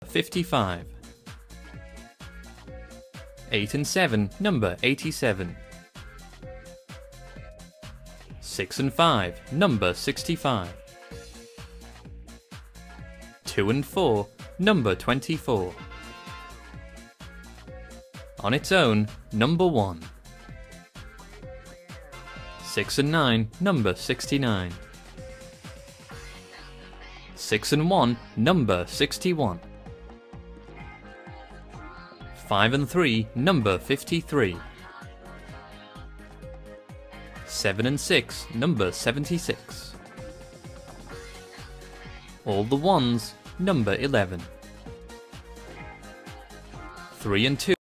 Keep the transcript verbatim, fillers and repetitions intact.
fifty-five. eight and seven, number eighty-seven. six and five, number sixty-five. two and four, number twenty-four. On its own, number one. six and nine, number sixty-nine. six and one, number sixty-one. five and three, number fifty-three. seven and six, number seventy-six. All the ones, number eleven. three and two,